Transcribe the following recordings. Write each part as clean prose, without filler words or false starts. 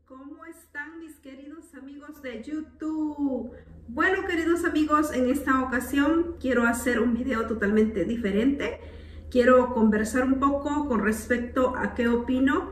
¿Cómo están mis queridos amigos de YouTube? Bueno, queridos amigos, en esta ocasión quiero hacer un video totalmente diferente. Quiero conversar un poco con respecto a qué opino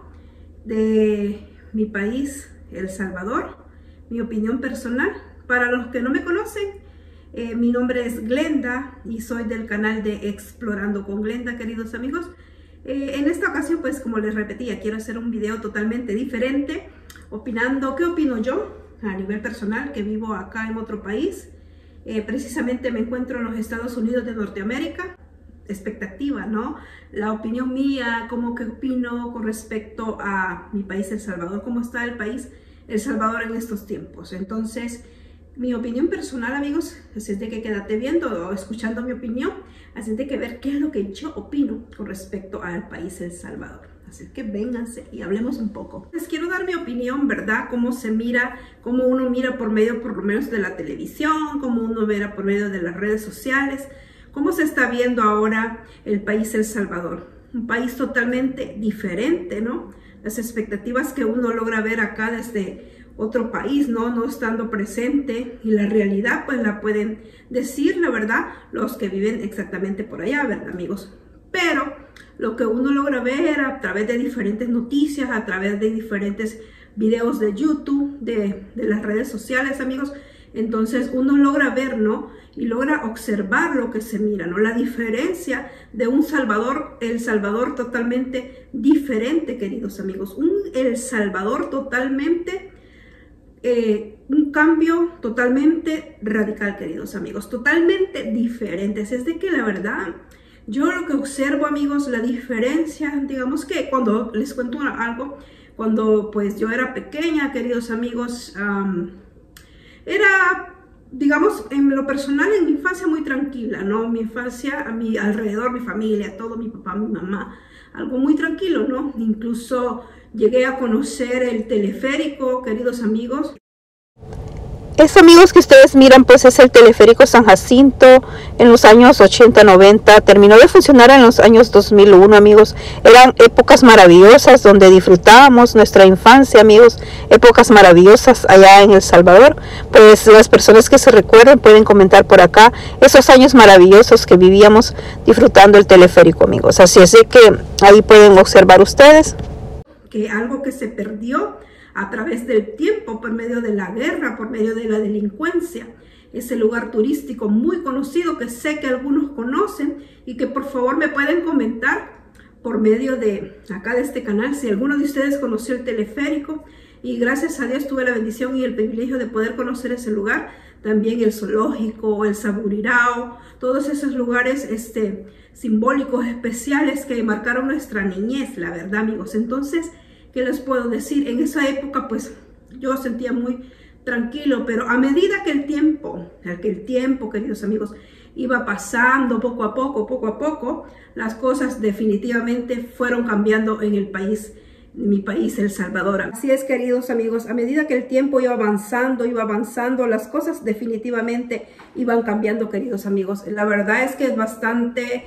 de mi país, El Salvador, mi opinión personal. Para los que no me conocen, mi nombre es Glenda y soy del canal de Explorando con Glenda, queridos amigos. En esta ocasión, pues como les repetía, quiero hacer un video totalmente diferente, opinando qué opino yo a nivel personal, que vivo acá en otro país. Precisamente me encuentro en los Estados Unidos de Norteamérica. Expectativa, ¿no? La opinión mía, cómo que opino con respecto a mi país, El Salvador, cómo está el país El Salvador en estos tiempos. Entonces, mi opinión personal, amigos, así de que quédate viendo o escuchando mi opinión, así de que ver qué es lo que yo opino con respecto al país El Salvador. Así que vénganse y hablemos un poco. Les quiero dar mi opinión, ¿verdad? Cómo se mira, cómo uno mira por medio, por lo menos, de la televisión, cómo uno mira por medio de las redes sociales, cómo se está viendo ahora el país El Salvador. Un país totalmente diferente, ¿no? Las expectativas que uno logra ver acá desde otro país, no estando presente, y la realidad pues la pueden decir, la verdad, los que viven exactamente por allá, ¿verdad, amigos? Pero lo que uno logra ver a través de diferentes noticias, a través de diferentes videos de YouTube, de las redes sociales, amigos, entonces uno logra ver, ¿no? Y logra observar lo que se mira, ¿no? La diferencia de un Salvador, El Salvador totalmente diferente, queridos amigos. Un El Salvador totalmente, un cambio totalmente radical, queridos amigos. Totalmente diferente. Así es de que la verdad, yo lo que observo, amigos, la diferencia, digamos que cuando les cuento algo, cuando pues yo era pequeña, queridos amigos, era, digamos, en lo personal, en mi infancia muy tranquila, ¿no? Mi infancia, a mi alrededor, mi familia, todo, mi papá, mi mamá, algo muy tranquilo, ¿no? Incluso llegué a conocer el teleférico, queridos amigos. Este, amigos, que ustedes miran, pues es el teleférico San Jacinto. En los años 80-90 terminó de funcionar en los años 2001, amigos. Eran épocas maravillosas donde disfrutábamos nuestra infancia, amigos. Épocas maravillosas allá en El Salvador. Pues las personas que se recuerden pueden comentar por acá esos años maravillosos que vivíamos disfrutando el teleférico, amigos. Así es de que ahí pueden observar ustedes Que algo que se perdió a través del tiempo, por medio de la guerra, por medio de la delincuencia. Ese lugar turístico muy conocido que sé que algunos conocen y que por favor me pueden comentar por medio de acá de este canal si alguno de ustedes conoció el teleférico. Y gracias a Dios tuve la bendición y el privilegio de poder conocer ese lugar. También el zoológico, el Saburirao, todos esos lugares simbólicos, especiales que marcaron nuestra niñez, la verdad, amigos. Entonces, ¿qué les puedo decir? En esa época, pues, yo sentía muy tranquilo, pero a medida que el tiempo, queridos amigos, iba pasando poco a poco, las cosas definitivamente fueron cambiando en el país, mi país, El Salvador. Así es, queridos amigos, a medida que el tiempo iba avanzando, las cosas definitivamente iban cambiando, queridos amigos. La verdad es que es bastante,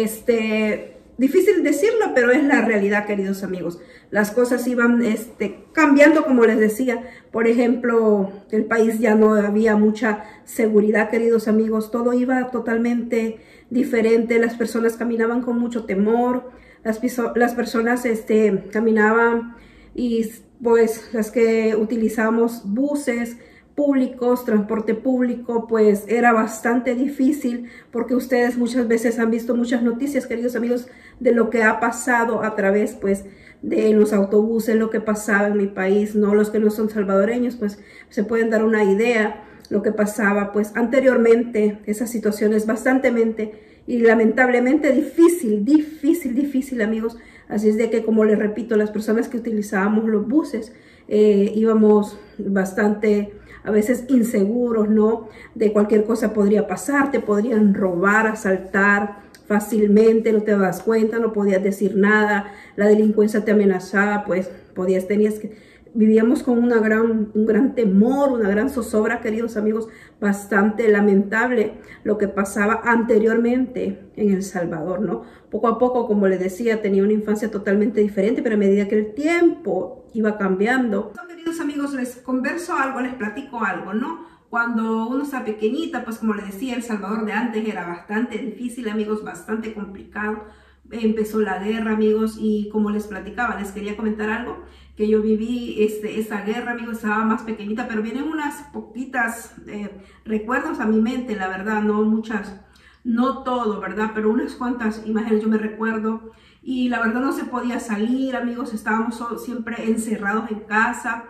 difícil decirlo, pero es la realidad, queridos amigos. Las cosas iban cambiando, como les decía. Por ejemplo, el país ya no había mucha seguridad, queridos amigos. Todo iba totalmente diferente. Las personas caminaban con mucho temor. Las personas caminaban y pues las que utilizamos buses públicos, transporte público, pues era bastante difícil, porque ustedes muchas veces han visto muchas noticias, queridos amigos, de lo que ha pasado a través pues de los autobuses, lo que pasaba en mi país, ¿no? Los que no son salvadoreños pues se pueden dar una idea lo que pasaba pues anteriormente, esas situaciones bastante y lamentablemente difícil, amigos. Así es de que, como les repito, las personas que utilizábamos los buses íbamos bastante a veces inseguros, ¿no? De cualquier cosa podría pasar, te podrían robar, asaltar fácilmente, no te das cuenta, no podías decir nada, la delincuencia te amenazaba, pues vivíamos con un gran temor, una gran zozobra, queridos amigos. Bastante lamentable lo que pasaba anteriormente en El Salvador, ¿no? Poco a poco, como les decía, tenía una infancia totalmente diferente, pero a medida que el tiempo iba cambiando. Amigos, les converso algo, les platico algo, ¿no? Cuando uno está pequeñita, pues como les decía, El Salvador de antes era bastante difícil, amigos, bastante complicado. Empezó la guerra, amigos, y como les platicaba, les quería comentar algo, que yo viví esa guerra, amigos, estaba más pequeñita, pero vienen unas poquitas recuerdos a mi mente, la verdad, no muchas, no todo, ¿verdad? Pero unas cuantas imágenes yo me recuerdo, y la verdad no se podía salir, amigos, estábamos siempre encerrados en casa,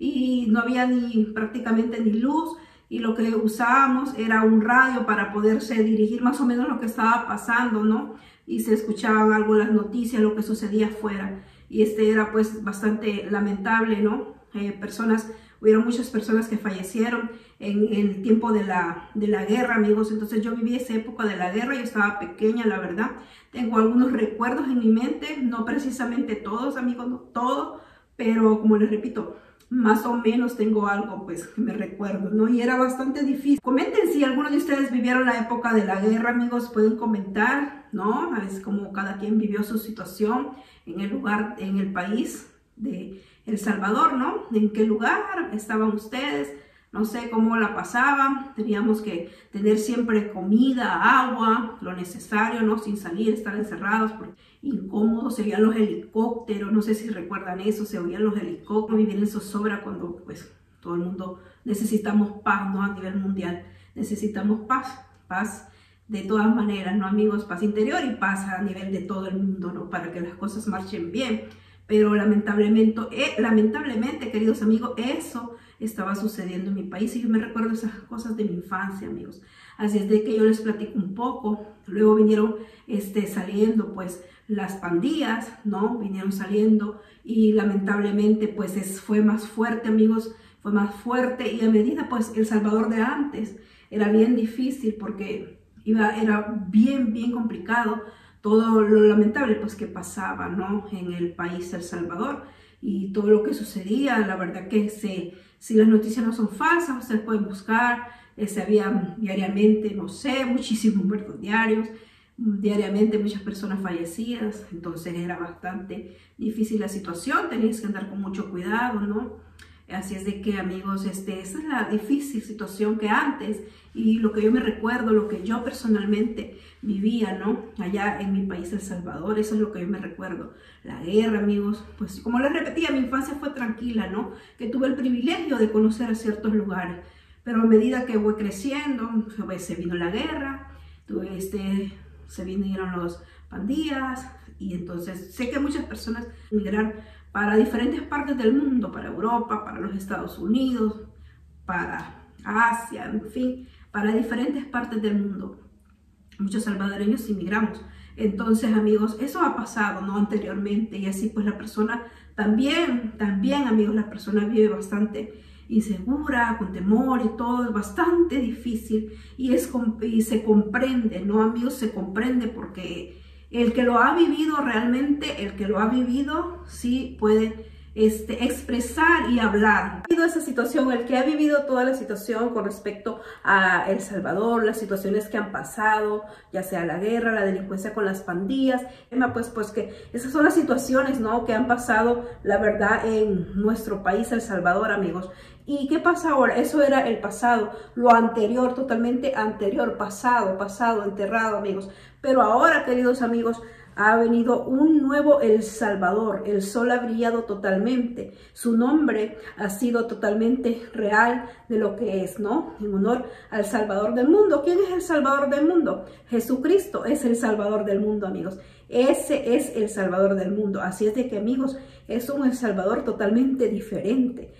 y no había prácticamente ni luz, y lo que usábamos era un radio para poderse dirigir más o menos lo que estaba pasando, ¿no? Y se escuchaban algo las noticias, lo que sucedía afuera. Y era pues bastante lamentable, ¿no? Hubieron muchas personas que fallecieron en el tiempo de la guerra, amigos. Entonces yo viví esa época de la guerra, yo estaba pequeña, la verdad. Tengo algunos recuerdos en mi mente, no precisamente todos, amigos, no todo, pero como les repito, más o menos tengo algo pues que me recuerdo, ¿no? Y era bastante difícil. Comenten si algunos de ustedes vivieron la época de la guerra, amigos, pueden comentar, ¿no? A veces como cada quien vivió su situación en el lugar, en el país de El Salvador, ¿no? ¿En qué lugar estaban ustedes? No sé cómo la pasaban. Teníamos que tener siempre comida, agua, lo necesario, ¿no? Sin salir, estar encerrados, porque incómodos. Se oían los helicópteros, no sé si recuerdan eso, se oían los helicópteros. Vivir en zozobra cuando pues todo el mundo necesitamos paz, ¿no? A nivel mundial necesitamos paz de todas maneras, ¿no, amigos? Paz interior y paz a nivel de todo el mundo, ¿no? Para que las cosas marchen bien. Pero lamentablemente, queridos amigos, eso estaba sucediendo en mi país y yo me recuerdo esas cosas de mi infancia, amigos. Así es de que yo les platico un poco. Luego vinieron saliendo pues las pandillas, ¿no? Vinieron saliendo y lamentablemente pues fue más fuerte, amigos, fue más fuerte. Y a medida pues El Salvador de antes era bien difícil porque era bien complicado todo lo lamentable pues que pasaba, ¿no? En el país de El Salvador y todo lo que sucedía. La verdad que si las noticias no son falsas, ustedes pueden buscar, había diariamente, no sé, muchísimos muertos diarios, diariamente muchas personas fallecidas, entonces era bastante difícil la situación, tenías que andar con mucho cuidado, ¿no? Así es de que, amigos, esa es la difícil situación que antes y lo que yo me recuerdo, lo que yo personalmente vivía, ¿no? Allá en mi país, El Salvador, eso es lo que yo me recuerdo. La guerra, amigos, pues como les repetía, mi infancia fue tranquila, ¿no? Que tuve el privilegio de conocer a ciertos lugares, pero a medida que voy creciendo, pues, se vino la guerra, se vinieron los pandillas y entonces sé que muchas personas migraron para diferentes partes del mundo, para Europa, para los Estados Unidos, para Asia, en fin, para diferentes partes del mundo. Muchos salvadoreños inmigramos. Entonces, amigos, eso ha pasado, ¿no? Anteriormente, y así pues la persona también, amigos, la persona vive bastante insegura, con temor y todo, es bastante difícil y se comprende, ¿no, amigos? Se comprende porque el que lo ha vivido realmente, el que lo ha vivido, sí puede expresar y hablar. Esa situación, el que ha vivido toda la situación con respecto a El Salvador, las situaciones que han pasado, ya sea la guerra, la delincuencia con las pandillas, pues que esas son las situaciones, ¿no? Que han pasado, la verdad, en nuestro país, El Salvador, amigos. ¿Y qué pasa ahora? Eso era el pasado, lo anterior, totalmente anterior, pasado, enterrado, amigos. Pero ahora, queridos amigos, ha venido un nuevo El Salvador. El sol ha brillado totalmente. Su nombre ha sido totalmente real de lo que es, ¿no? En honor al Salvador del mundo. ¿Quién es el Salvador del mundo? Jesucristo es el Salvador del mundo, amigos. Ese es el Salvador del mundo. Así es de que, amigos, es un El Salvador totalmente diferente,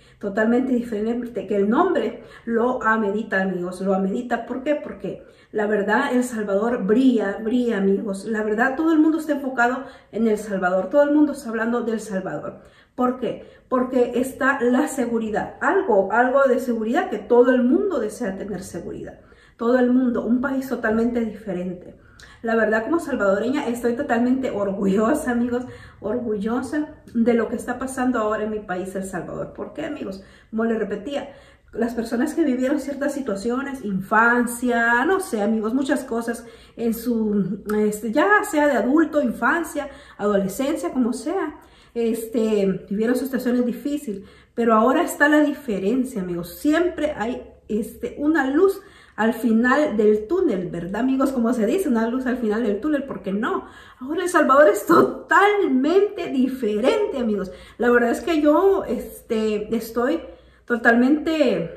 que el nombre lo amerita, amigos, lo amerita. ¿Por qué? Porque la verdad, El Salvador brilla, amigos. La verdad, todo el mundo está enfocado en El Salvador, todo el mundo está hablando del Salvador. ¿Por qué? Porque está la seguridad, algo de seguridad, que todo el mundo desea tener seguridad. Todo el mundo, un país totalmente diferente. La verdad, como salvadoreña, estoy totalmente orgullosa, amigos, orgullosa de lo que está pasando ahora en mi país, El Salvador. ¿Por qué, amigos? Como les repetía, las personas que vivieron ciertas situaciones, infancia, no sé, amigos, muchas cosas en su, ya sea de adulto, infancia, adolescencia, como sea, vivieron situaciones difíciles, Pero ahora está la diferencia, amigos. Siempre hay una luz al final del túnel, ¿verdad, amigos? Como se dice, una luz al final del túnel, porque no. Ahora El Salvador es totalmente diferente, amigos. La verdad es que yo estoy totalmente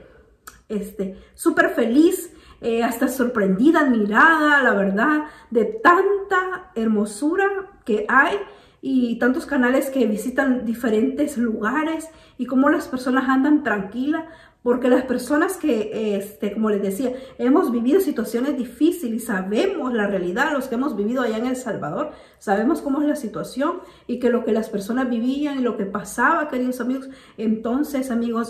súper feliz, hasta sorprendida, admirada, la verdad, de tanta hermosura que hay y tantos canales que visitan diferentes lugares y cómo las personas andan tranquilas, porque las personas que, como les decía, hemos vivido situaciones difíciles y sabemos la realidad, los que hemos vivido allá en El Salvador, sabemos cómo es la situación y que lo que las personas vivían y lo que pasaba, queridos amigos. Entonces, amigos,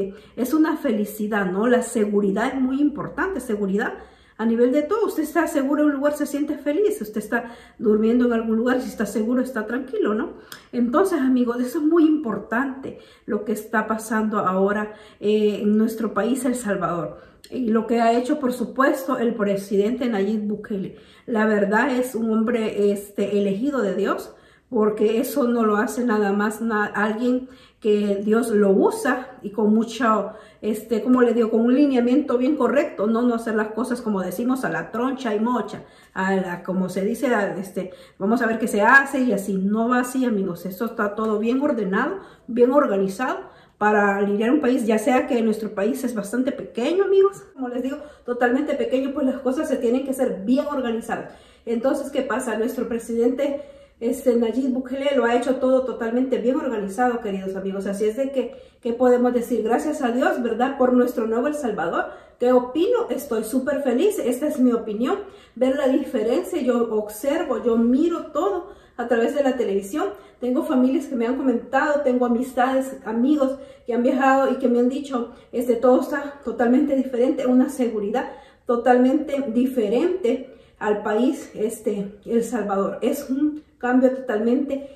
es una felicidad, ¿no? La seguridad es muy importante, seguridad a nivel de todo. Usted está seguro en un lugar, se siente feliz. Usted está durmiendo en algún lugar, si está seguro, está tranquilo, ¿no? Entonces, amigos, eso es muy importante, lo que está pasando ahora en nuestro país, El Salvador. Y lo que ha hecho, por supuesto, el presidente Nayib Bukele. La verdad es un hombre elegido de Dios, porque eso no lo hace nada más alguien que Dios lo usa y con mucho, como le digo, con un lineamiento bien correcto, no hacer las cosas como decimos a la troncha y mocha, como se dice, vamos a ver qué se hace y así. No va así, amigos. Eso está todo bien ordenado, bien organizado para liderar un país, ya sea que nuestro país es bastante pequeño, amigos, como les digo, totalmente pequeño, pues las cosas se tienen que hacer bien organizadas. Entonces, ¿qué pasa? Nuestro presidente Nayib Bukele lo ha hecho todo totalmente bien organizado, queridos amigos. Así es de que podemos decir gracias a Dios, ¿verdad? Por nuestro nuevo El Salvador. ¿Qué opino? Estoy súper feliz. Esta es mi opinión. Ver la diferencia, yo observo, yo miro todo a través de la televisión. Tengo familias que me han comentado, tengo amistades, amigos que han viajado y que me han dicho, todo está totalmente diferente, una seguridad totalmente diferente al país, El Salvador. Es un cambio totalmente,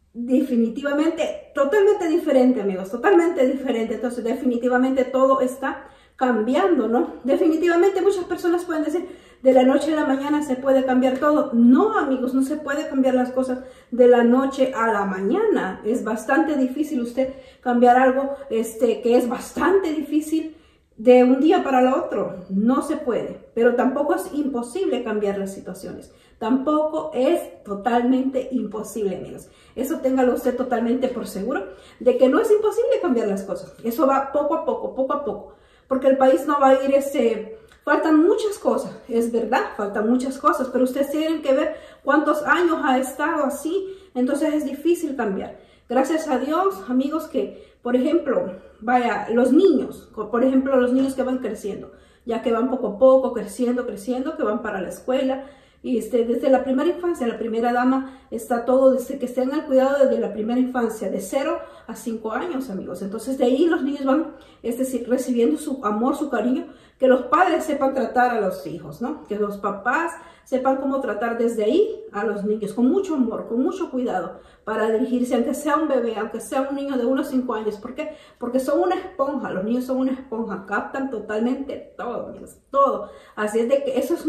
definitivamente, totalmente diferente, amigos, totalmente diferente. Entonces, definitivamente todo está cambiando, ¿no? Definitivamente muchas personas pueden decir, de la noche a la mañana se puede cambiar todo. No, amigos, no se puede cambiar las cosas de la noche a la mañana. Es bastante difícil usted cambiar algo, que es bastante difícil de un día para el otro. No se puede, pero tampoco es imposible cambiar las situaciones. Tampoco es totalmente imposible, amigos. Eso téngalo usted totalmente por seguro, de que no es imposible cambiar las cosas. Eso va poco a poco, porque el país no va a ir, faltan muchas cosas, es verdad, faltan muchas cosas, pero ustedes tienen que ver cuántos años ha estado así, entonces es difícil cambiar. Gracias a Dios, amigos, que, por ejemplo, vaya, los niños, por ejemplo, los niños que van creciendo, ya que van poco a poco creciendo, que van para la escuela, y desde la primera infancia, la primera dama está todo, desde que estén al cuidado desde la primera infancia, de 0 a 5 años, amigos. Entonces de ahí los niños van recibiendo su amor, su cariño, que los padres sepan tratar a los hijos, ¿no? Que los papás sepan cómo tratar desde ahí a los niños, con mucho amor, con mucho cuidado, para dirigirse, aunque sea un bebé, aunque sea un niño de unos 5 años. ¿Por qué? Porque son una esponja, los niños son una esponja, captan totalmente todo, amigos, todo. Así es de que eso es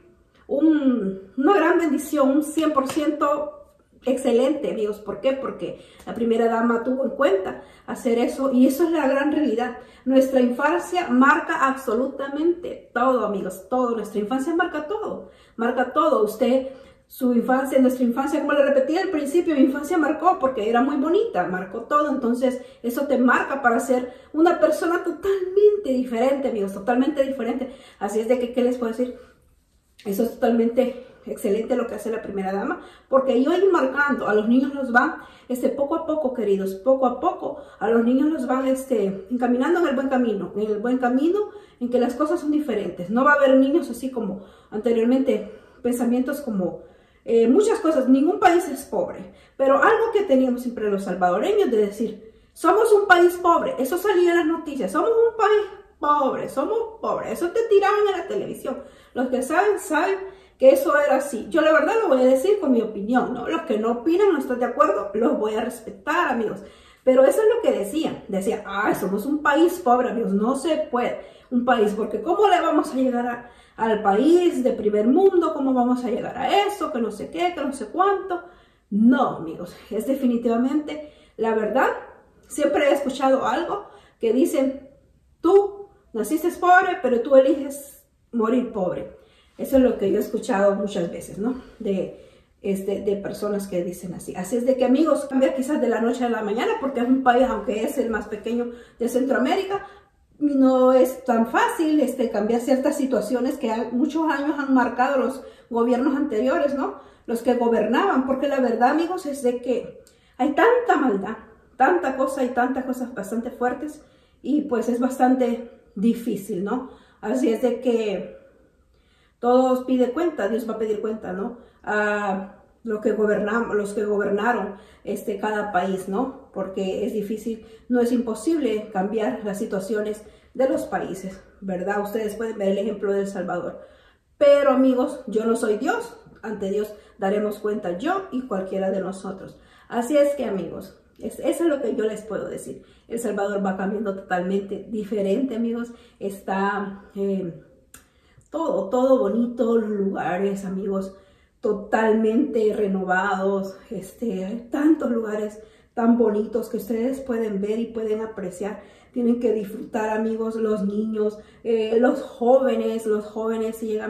una gran bendición, un 100% excelente, amigos. ¿Por qué? Porque la primera dama tuvo en cuenta hacer eso, y eso es la gran realidad. Nuestra infancia marca absolutamente todo, amigos, todo. Nuestra infancia marca todo, Usted, su infancia, nuestra infancia, como le repetí al principio, mi infancia marcó porque era muy bonita, marcó todo. Entonces eso te marca para ser una persona totalmente diferente, amigos, totalmente diferente. Así es de que, ¿qué les puedo decir? Eso es totalmente excelente lo que hace la primera dama, porque ellos van marcando, a los niños los van, poco a poco, queridos, poco a poco, a los niños los van, encaminando en el buen camino, en que las cosas son diferentes. No va a haber niños así como anteriormente, pensamientos como, muchas cosas. Ningún país es pobre, pero algo que teníamos siempre los salvadoreños de decir, somos un país pobre, eso salía en las noticias, somos un país pobre, somos pobres, eso te tiraban en la televisión. Los que saben que eso era así. Yo la verdad lo voy a decir con mi opinión, ¿no? Los que no opinan, no están de acuerdo, los voy a respetar, amigos. Pero eso es lo que decían. Decían, somos un país pobre, amigos, no se puede. Un país, porque ¿cómo le vamos a llegar al país de primer mundo? ¿Cómo vamos a llegar a eso? Que no sé qué, que no sé cuánto. No, amigos, es definitivamente la verdad. siempre he escuchado algo que dicen, tú naciste pobre, pero tú eliges morir pobre. Eso es lo que yo he escuchado muchas veces, ¿no? De personas que dicen así. Así es de que, amigos, cambia quizás de la noche a la mañana, porque es un país, aunque es el más pequeño de Centroamérica, no es tan fácil cambiar ciertas situaciones que muchos años han marcado los gobiernos anteriores, ¿no? Los que gobernaban, porque la verdad, amigos, es de que hay tanta maldad, tanta cosa y tantas cosas bastante fuertes, y pues es bastante difícil, ¿no? Así es de que todos piden cuenta, Dios va a pedir cuenta, ¿no? A los que gobernaron cada país, ¿no? Porque es difícil, no es imposible cambiar las situaciones de los países, ¿verdad? Ustedes pueden ver el ejemplo de El Salvador. Pero, amigos, yo no soy Dios. Ante Dios daremos cuenta yo y cualquiera de nosotros. Así es que, amigos, eso es lo que yo les puedo decir. El Salvador va cambiando totalmente diferente, amigos. Está todo bonito, los lugares, amigos, totalmente renovados. Hay tantos lugares tan bonitos que ustedes pueden ver y pueden apreciar. Tienen que disfrutar, amigos, los niños, los jóvenes, si llegan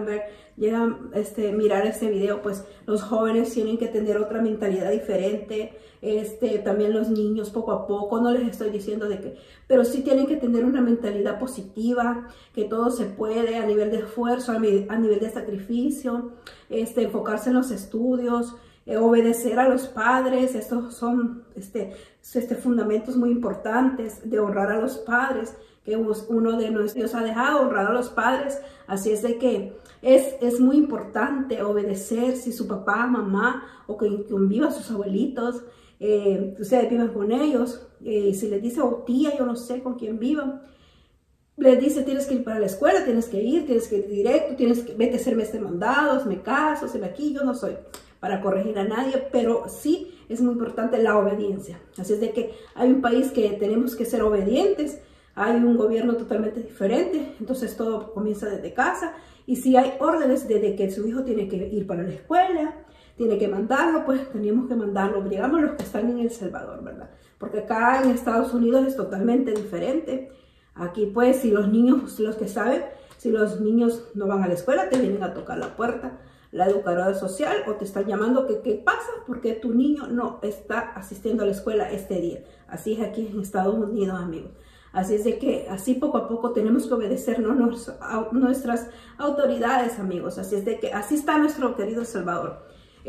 a mirar este video, pues los jóvenes tienen que tener otra mentalidad diferente. También los niños poco a poco, no les estoy diciendo de que, pero sí tienen que tener una mentalidad positiva, que todo se puede a nivel de esfuerzo, a nivel de sacrificio, enfocarse en los estudios, obedecer a los padres. Estos son fundamentos muy importantes de honrar a los padres, que uno de nuestros ha dejado, honrar a los padres. Así es de que es muy importante obedecer. Si su papá, mamá o que viva sus abuelitos, ustedes vivan con ellos, si les dice o tía, yo no sé con quién vivan, les dice tienes que ir para la escuela, tienes que ir directo, vete a hacerme mandado, me caso, hazme aquí. Yo no soy para corregir a nadie, pero sí es muy importante la obediencia. Así es de que hay un país que tenemos que ser obedientes, hay un gobierno totalmente diferente, entonces todo comienza desde casa. Y si hay órdenes desde que su hijo tiene que ir para la escuela, tiene que mandarlo, pues tenemos que mandarlo, digamos los que están en El Salvador, ¿verdad? Porque acá en Estados Unidos es totalmente diferente. Aquí pues si los niños, los que saben, si los niños no van a la escuela, te vienen a tocar la puerta la educadora social o te están llamando que qué pasa porque tu niño no está asistiendo a la escuela este día. Así es aquí en Estados Unidos, amigos. Así es de que así poco a poco tenemos que obedecer nuestras autoridades, amigos. Así es de que así está nuestro querido Salvador.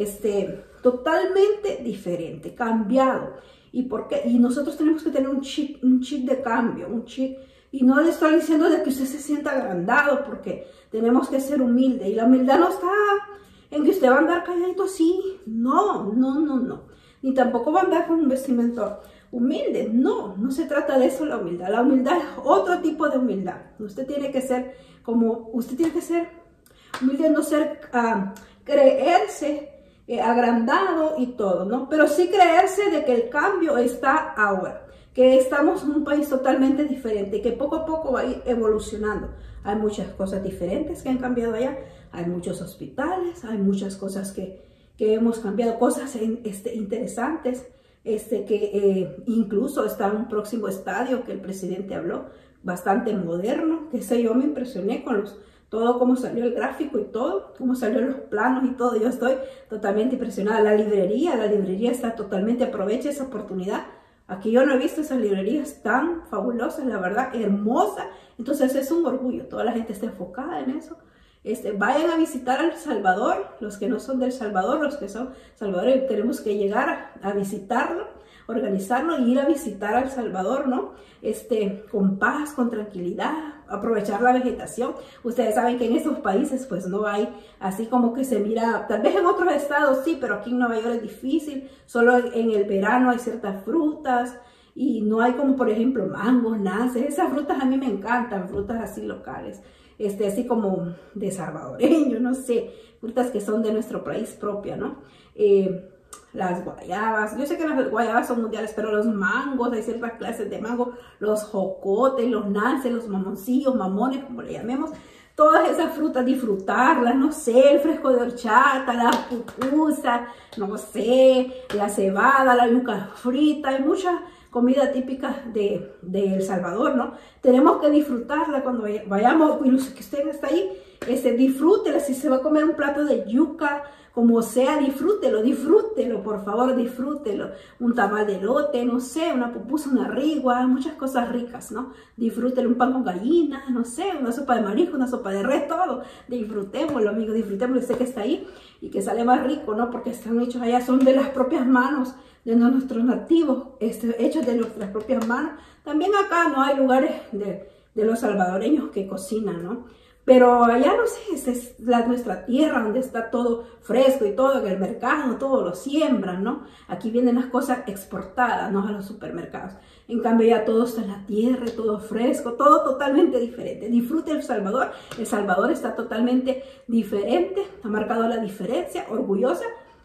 Totalmente diferente, cambiado. ¿Y por qué? Y nosotros tenemos que tener un chip de cambio, un chip. Y no le estoy diciendo de que usted se sienta agrandado, porque tenemos que ser humildes. Y la humildad no está en que usted va a andar calladito así. No. Ni tampoco va a andar con un vestimento humilde. No se trata de eso la humildad. La humildad es otro tipo de humildad. Usted tiene que ser humilde, no ser, creerse agrandado y todo, ¿no? Pero sí creerse de que el cambio está ahora. Que estamos en un país totalmente diferente, que poco a poco va a ir evolucionando. Hay muchas cosas diferentes que han cambiado allá, hay muchos hospitales, hay muchas cosas que hemos cambiado, cosas interesantes, que incluso está un próximo estadio que el presidente habló, bastante moderno, que sé, yo me impresioné con todo cómo salió el gráfico y todo, cómo salieron los planos y todo. Yo estoy totalmente impresionada. La librería está totalmente, aprovecha esa oportunidad. Aquí yo no he visto esas librerías tan fabulosas, la verdad, hermosa. Entonces es un orgullo, toda la gente está enfocada en eso. Vayan a visitar El Salvador, los que no son del Salvador, los que son salvadoreños, tenemos que llegar a visitarlo, organizarlo y ir a visitar a El Salvador, ¿no? Con paz, con tranquilidad, aprovechar la vegetación. Ustedes saben que en esos países pues no hay así como que se mira, tal vez en otros estados sí, pero aquí en Nueva York es difícil, solo en el verano hay ciertas frutas y no hay como por ejemplo mangos, nances. Esas frutas a mí me encantan, frutas así locales, así como de salvadoreño, no sé, frutas que son de nuestro país propia, ¿no? Las guayabas, yo sé que las guayabas son mundiales, pero los mangos, hay ciertas clases de mango, los jocotes, los nances, los mamoncillos, mamones, como le llamemos, todas esas frutas, disfrutarlas, no sé, el fresco de horchata, la pupusa, no sé, la cebada, la yuca frita, hay comida típica de El Salvador, ¿no? Tenemos que disfrutarla cuando vayamos, y los que usted está ahí, disfrútela. Si se va a comer un plato de yuca, como sea, disfrútelo, por favor, disfrútelo. Un tamal de elote, no sé, una pupusa, una rigua, muchas cosas ricas, ¿no? Disfrútelo, un pan con gallina, no sé, una sopa de marisco, una sopa de res, todo. Disfrutémoslo, amigos, disfrutémoslo. Sé que está ahí y que sale más rico, ¿no? Porque están hechos allá, son de las propias manos de nuestros nativos, hechos de nuestras propias manos. También acá no hay lugares de los salvadoreños que cocinan, ¿no? Pero allá, no sé, esa es nuestra tierra donde está todo fresco y todo, en el mercado todo lo siembran, ¿no? Aquí vienen las cosas exportadas, ¿no? A los supermercados. En cambio ya todo está en la tierra, todo fresco, todo totalmente diferente. Disfrute El Salvador. El Salvador está totalmente diferente, ha marcado la diferencia, orgullosa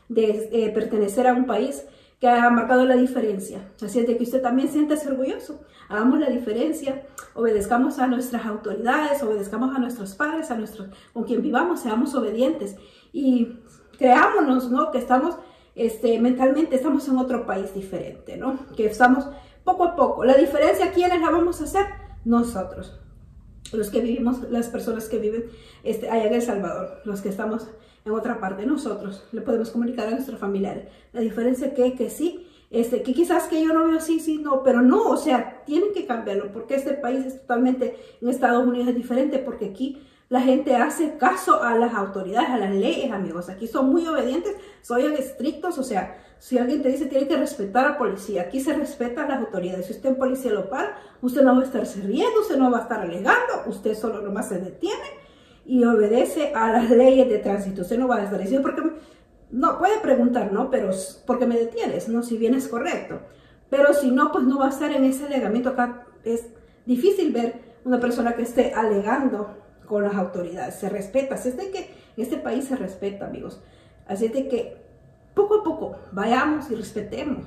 de pertenecer a un país que ha marcado la diferencia. Así es de que usted también siéntase orgulloso. Hagamos la diferencia, obedezcamos a nuestras autoridades, obedezcamos a nuestros padres, con quien vivamos, seamos obedientes y creámonos, ¿no? Que estamos, mentalmente estamos en otro país diferente, ¿no? Que estamos poco a poco. La diferencia, ¿quiénes la vamos a hacer? Nosotros, los que vivimos, las personas que viven allá en El Salvador, los que estamos en otra parte. Nosotros le podemos comunicar a nuestros familiares. La diferencia que sí, que quizás que yo no veo sí, no, pero no, o sea, tienen que cambiarlo, porque este país es totalmente, en Estados Unidos es diferente, porque aquí la gente hace caso a las autoridades, a las leyes, amigos. Aquí son muy obedientes, son estrictos, o sea, si alguien te dice tiene que respetar a la policía, aquí se respetan las autoridades. Si usted en policía lo para, usted no va a estar riendo, usted no va a estar alegando, usted solo nomás se detiene y obedece a las leyes de tránsito. Usted no va a estar diciendo, porque no, puede preguntar, ¿no? Pero, ¿por qué me detienes? ¿No? Si bien es correcto. Pero si no, pues no va a estar en ese alegamiento. Acá es difícil ver una persona que esté alegando con las autoridades. Se respeta. Así es de que en este país se respeta, amigos. Así es de que poco a poco vayamos y respetemos.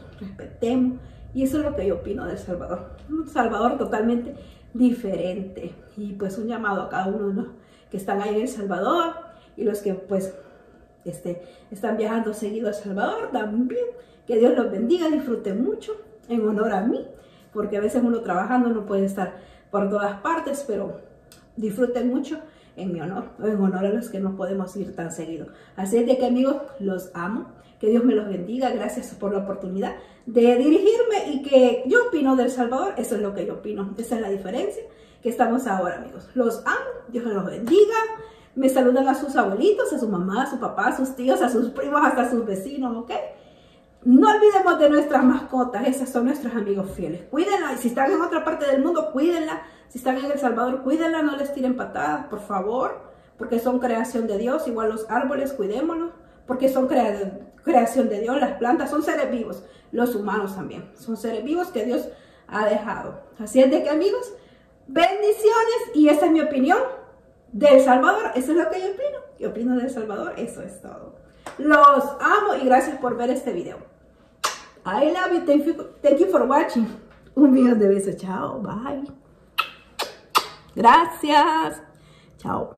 Y eso es lo que yo opino de El Salvador. Un Salvador totalmente diferente. Y pues un llamado a cada uno de los que están ahí en El Salvador y los que pues están viajando seguido a El Salvador también. Que Dios los bendiga, disfruten mucho en honor a mí, porque a veces uno trabajando no puede estar por todas partes, pero disfruten mucho en mi honor, o en honor a los que no podemos ir tan seguido. Así es de que, amigos, los amo, que Dios me los bendiga, gracias por la oportunidad de dirigirme y que yo opino de El Salvador, eso es lo que yo opino, esa es la diferencia que estamos ahora, amigos. Los amo, Dios me los bendiga, me saludan a sus abuelitos, a su mamá, a su papá, a sus tíos, a sus primos, hasta a sus vecinos, ¿ok? No olvidemos de nuestras mascotas, esas son nuestros amigos fieles. Cuídenla, y si están en otra parte del mundo, cuídenla. Si están en El Salvador, cuídenla, no les tiren patadas, por favor, porque son creación de Dios. Igual los árboles, cuidémoslos, porque son creación de Dios. Las plantas son seres vivos, los humanos también. Son seres vivos que Dios ha dejado. Así es de que, amigos, bendiciones, y esa es mi opinión de El Salvador. Eso es lo que yo opino. Yo opino de El Salvador, eso es todo. Los amo y gracias por ver este video. I love you. Thank you for watching. Un millón de besos. Chao. Bye. Gracias. Chao.